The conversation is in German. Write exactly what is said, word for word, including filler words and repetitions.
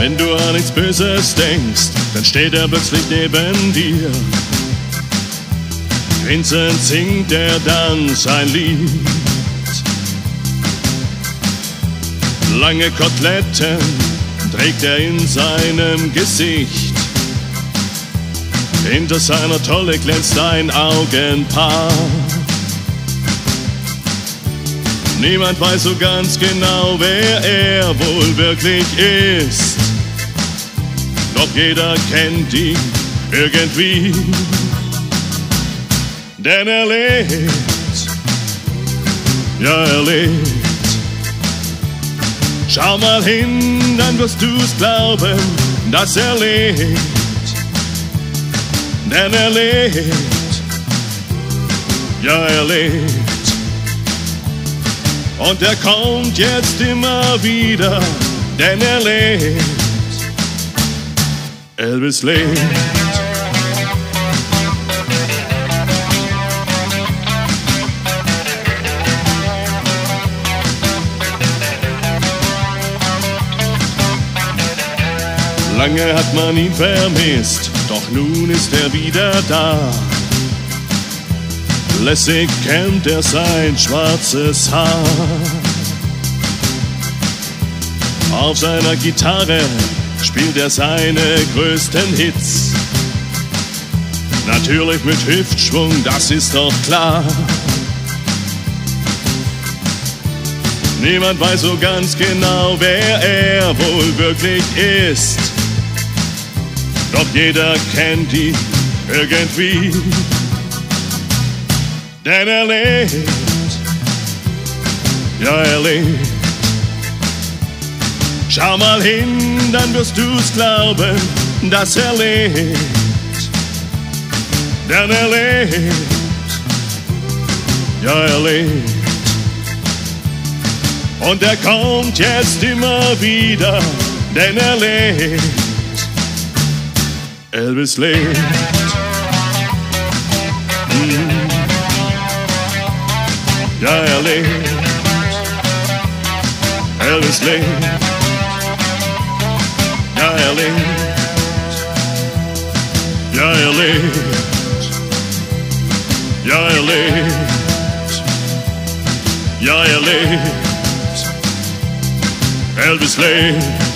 Wenn du an nichts Böses denkst, dann steht er plötzlich neben dir. Grinsend singt er dann sein Lied. Lange Koteletten trägt er in seinem Gesicht. Hinter seiner Tolle glänzt ein Augenpaar. Niemand weiß so ganz genau, wer er wohl wirklich ist. Doch jeder kennt ihn irgendwie, denn er lebt, ja er lebt. Schau mal hin, dann wirst du's glauben, dass er lebt, denn er lebt, ja er lebt. Und er kommt jetzt immer wieder, denn er lebt. Elvis lebt. Lange hat man ihn vermisst, doch nun ist er wieder da. Lässig kämmt er sein schwarzes Haar. Auf seiner Gitarre spielt er seine größten Hits. Natürlich mit Hüftschwung, das ist doch klar. Niemand weiß so ganz genau, wer er wohl wirklich ist. Doch jeder kennt ihn irgendwie, denn er lebt, ja er lebt. Schau mal hin, dann wirst du's glauben, dass er lebt, denn er lebt, ja er lebt. Und er kommt jetzt immer wieder, denn er lebt. Elvis lebt. Mm. Ja, er lebt. Elvis lebt. Ja, er lebt. Ja, er lebt. Ja, er lebt. Ja, er lebt. Elvis lebt.